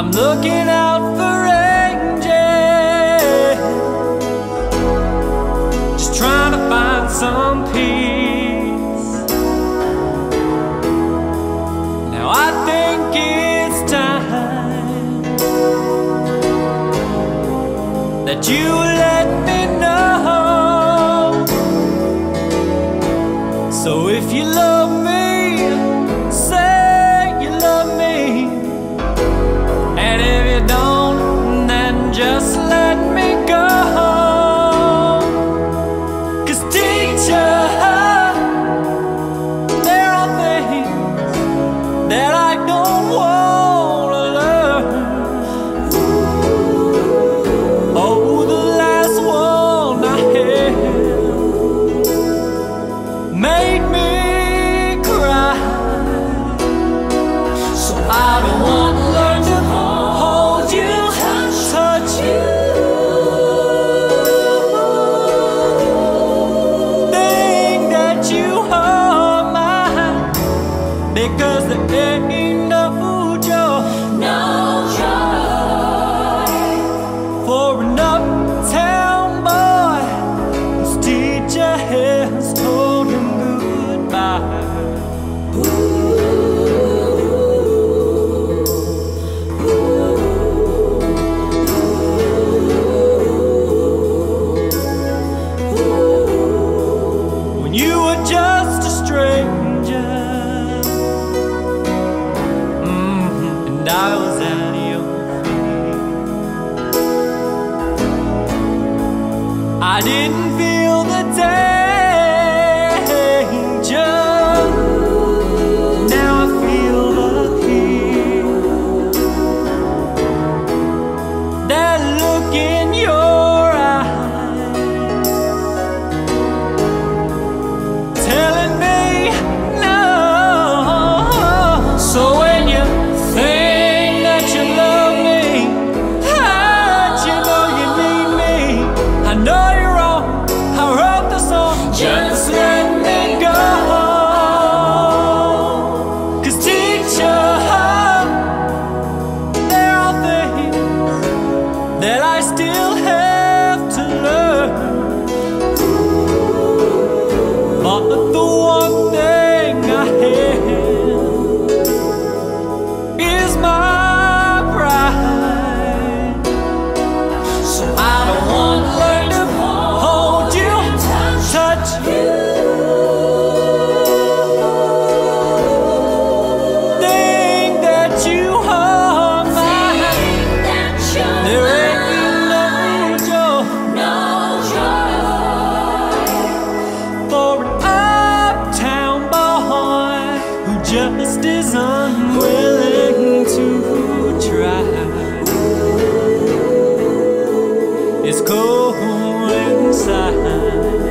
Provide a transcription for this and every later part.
I'm looking out for angels, just trying to find some peace. Now I think it's time that you let me know. So if you love me, say you love me. And if you don't, then just let me go. 'Cause teacher, there are things that I don't wanna learn. Oh, the last one I had made me cry. So I don't want to learn to hold you, touch you, think that you are mine, because there ain't no joy, for an uptown boy whose teacher has told him goodbye. When you were just a stranger, and I was at your feet, I didn't feel the danger. Now I feel the heat. That look in your eyes telling me no. So when you think that you love me, that you know you need me, I know you're wrong. I wrote the song, just let me go. 'Cause teacher, there are things that I still have to learn. But the one thing I have is my pride. So I don't want to learn to hold you, touch you, think that you are mine. There ain't no joy for an uptown boy who just is unwilling to try. It's cold inside.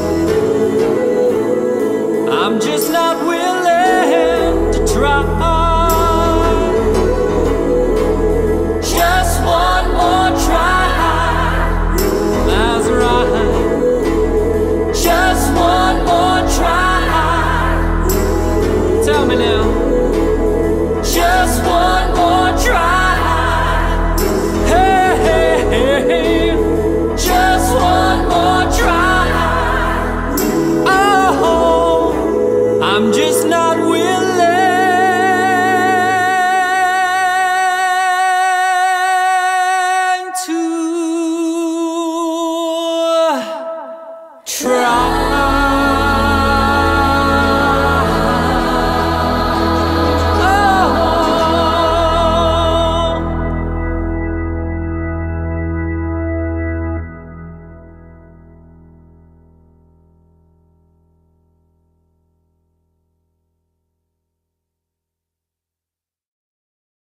I'm just not willing to try.